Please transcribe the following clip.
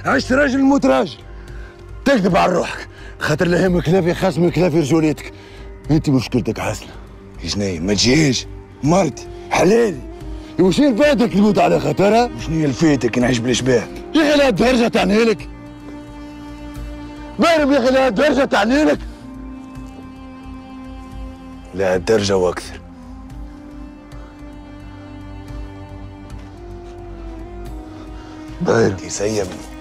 عشت راجل موت راجل. تكذب على روحك خاطر لا هم كلافي خاص من كلافي رجوليتك. انت مشكلتك حسنه. شنيا ما تجيش مرتي حلالي. وشنو الفاتك تموت على خاطرها؟ وشنو الفاتك نعيش بالشباب؟ يا اخي لا الدرجه تعني لك. بارم يا اخي لا الدرجه تعني لك. لا الدرجه واكثر. داير تسيبني